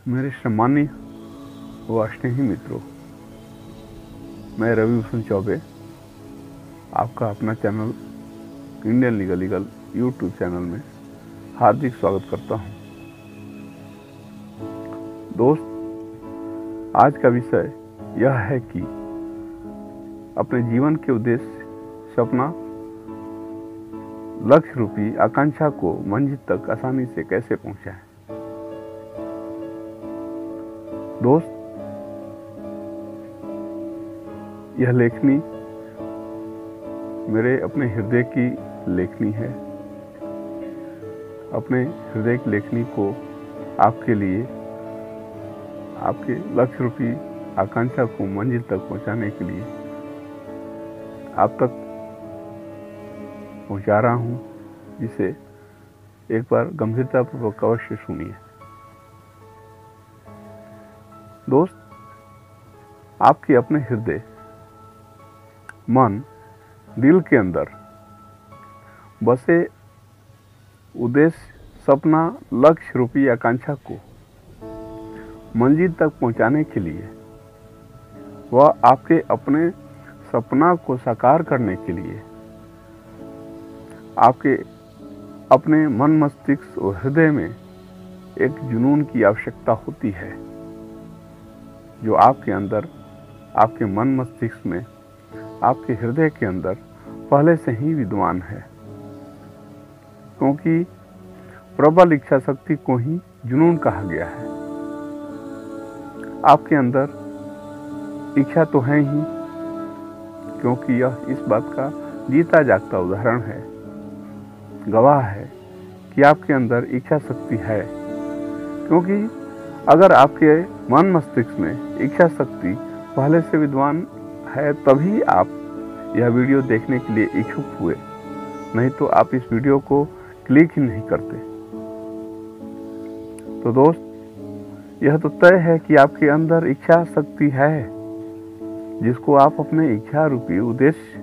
मेरे सम्मानीय व स्नेही मित्रों, मैं रवि भूषण चौबे आपका अपना channel Indian legal YouTube channel में हार्दिक स्वागत करता हूं। दोस्त, आज का विषय यह है कि अपने जीवन के उद्देश्य, सपना, लक्ष्य रूपी आकांक्षा को मंजिल तक आसानी से कैसे पहुंचाएं। दोस्त, यह लेखनी मेरे अपने हृदय की लेखनी है। अपने हृदय की लेखनी को आपके लिए, आपके लक्ष्य रूपी आकांक्षा को मंजिल तक पहुंचाने के लिए आप तक पहुंचा रहा हूं, जिसे एक बार गंभीरतापूर्वक अवश्य सुनिए। दोस्त, आपके अपने हृदय, मन, दिल के अंदर बसे उद्देश्य, सपना, लक्ष्य रूपी आकांक्षा को मंजिल तक पहुंचाने के लिए व आपके अपने सपना को साकार करने के लिए आपके अपने मन, मस्तिष्क और हृदय में एक जुनून की आवश्यकता होती है, जो आपके अंदर, आपके मन, मस्तिष्क में, आपके हृदय के अंदर पहले से ही विद्वान है। क्योंकि प्रबल इच्छा शक्ति को ही जुनून कहा गया है। आपके अंदर इच्छा तो है ही, क्योंकि यह इस बात का जीता जागता उदाहरण है, गवाह है कि आपके अंदर इच्छा शक्ति है। क्योंकि अगर आपके मन, मस्तिष्क में इच्छा शक्ति पहले से विद्वान है, तभी आप यह वीडियो देखने के लिए इच्छुक हुए, नहीं तो आप इस वीडियो को क्लिक ही नहीं करते। तो दोस्त, यह तो तय है कि आपके अंदर इच्छा शक्ति है, जिसको आप अपने इच्छा रूपी उद्देश्य,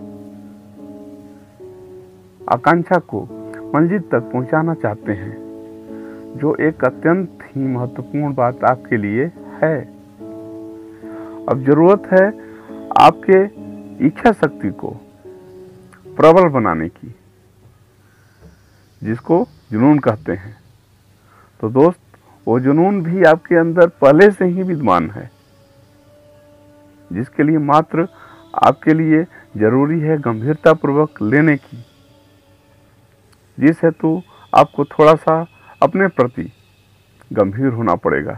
आकांक्षा को मंजिल तक पहुंचाना चाहते हैं, जो एक अत्यंत ही महत्वपूर्ण बात आपके लिए है। अब जरूरत है आपके इच्छा शक्ति को प्रबल बनाने की, जिसको जुनून कहते हैं। तो दोस्त, वो जुनून भी आपके अंदर पहले से ही विद्वान है, जिसके लिए मात्र आपके लिए जरूरी है गंभीरतापूर्वक लेने की, जिस हेतु आपको थोड़ा सा अपने प्रति गंभीर होना पड़ेगा।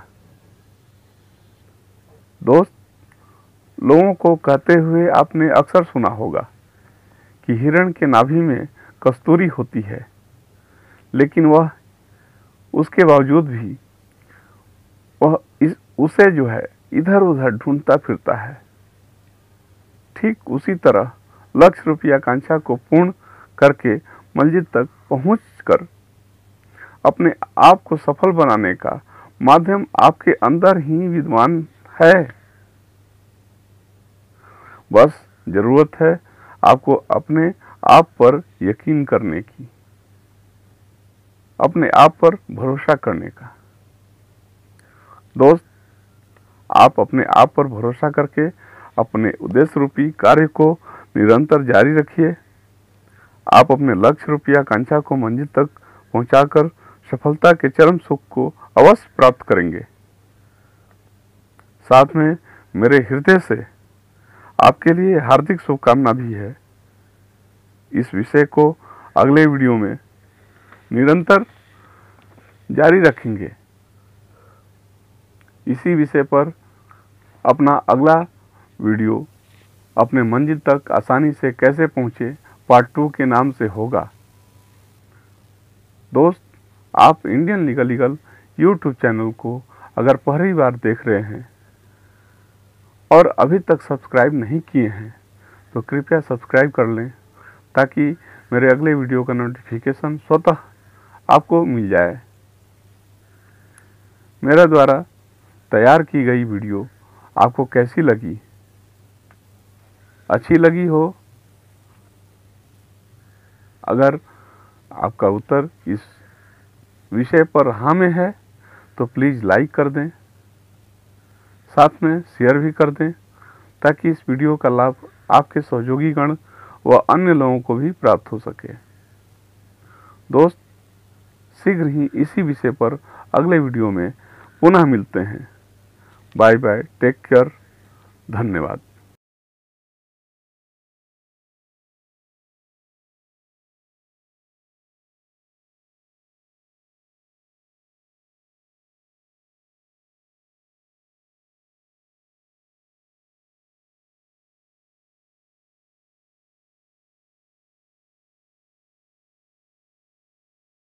दोस्त, लोगों को कहते हुए आपने अक्सर सुना होगा कि हिरण के नाभि में कस्तूरी होती है, लेकिन वह उसके बावजूद भी वह उसे जो है इधर उधर ढूंढता फिरता है। ठीक उसी तरह लक्ष्य रूपी आकांक्षा को पूर्ण करके मंजिल तक पहुंचकर अपने आप को सफल बनाने का माध्यम आपके अंदर ही विद्वान है। बस जरूरत है आपको अपने आप पर यकीन करने की, अपने आप पर भरोसा करने का। दोस्त, आप अपने आप पर भरोसा करके अपने उद्देश्य रूपी कार्य को निरंतर जारी रखिए। आप अपने लक्ष्य रूपी आकांक्षा को मंजिल तक पहुंचाकर सफलता के चरम सुख को अवश्य प्राप्त करेंगे। साथ में मेरे हृदय से आपके लिए हार्दिक शुभकामना भी है। इस विषय को अगले वीडियो में निरंतर जारी रखेंगे। इसी विषय पर अपना अगला वीडियो, अपने मंजिल तक आसानी से कैसे पहुंचे, पार्ट 2 के नाम से होगा। दोस्त, आप इंडियन लीगल यूट्यूब चैनल को अगर पहली बार देख रहे हैं और अभी तक सब्सक्राइब नहीं किए हैं, तो कृपया सब्सक्राइब कर लें, ताकि मेरे अगले वीडियो का नोटिफिकेशन स्वतः आपको मिल जाए। मेरे द्वारा तैयार की गई वीडियो आपको कैसी लगी? अच्छी लगी हो? अगर आपका उत्तर इस विषय पर हाँ में है, तो प्लीज़ लाइक कर दें। साथ में शेयर भी कर दें ताकि इस वीडियो का लाभ आपके सहयोगी गण व अन्य लोगों को भी प्राप्त हो सके। दोस्त, शीघ्र ही इसी विषय पर अगले वीडियो में पुनः मिलते हैं। बाय बाय, टेक केयर, धन्यवाद।